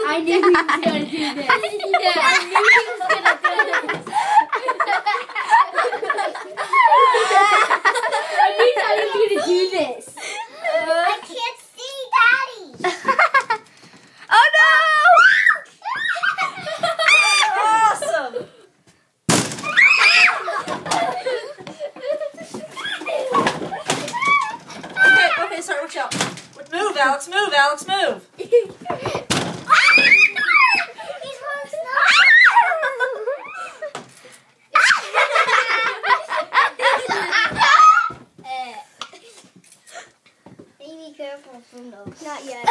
I knew he was going to do this. Yeah, I knew he was going to do this. I knew I was going to do this. I can't see Daddy. Oh no! Awesome. Okay, sorry, watch out. Move, Alex, move, Alex, move. Be careful from those. Not yet.